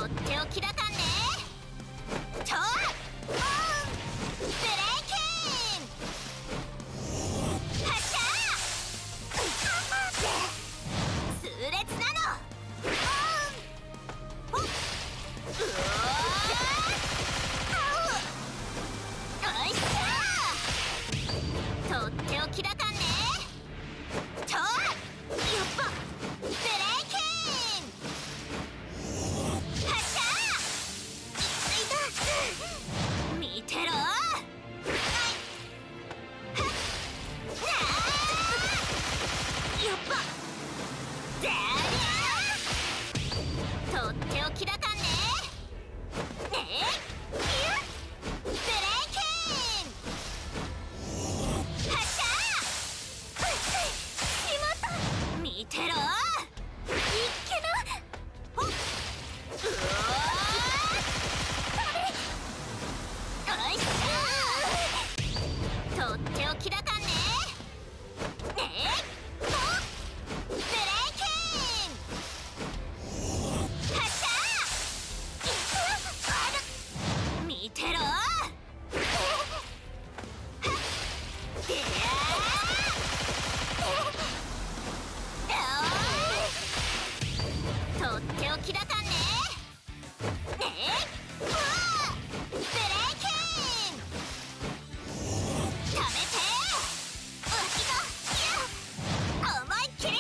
っておきだかんね。とブレイキン発射痛烈なのうおっおいしょとっておきだかんね。とやっぱブレイキン発射見てろやっぱだりゃとっておきだかんね。ねえブレイキン発射しまった見てろいっけなおっうおいしょとっておきだかんね。ねえブレイキン発射見てろでやとっておきだかんね。ねえブレイキンためてわきが思いっきり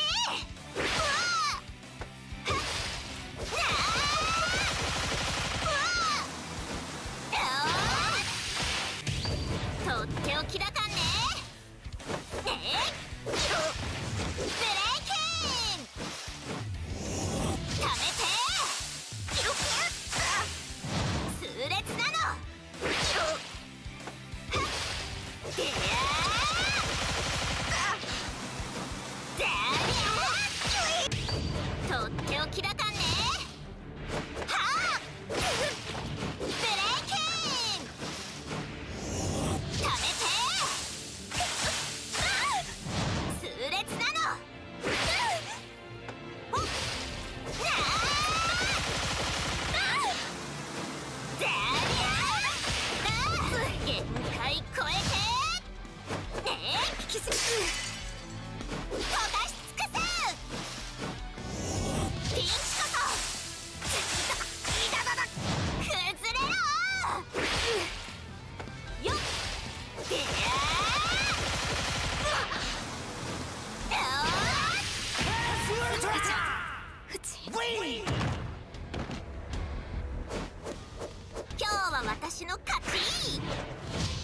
とっておきだかんね。ねえブレイキンためて痛烈なのでやとっておきだかんね。はあブレイキンためて痛烈なのおっだりゃ限界超えてねえ引きずる溶かし尽くすピンチこそいだだだ崩れろよっでや今日は私の勝ち。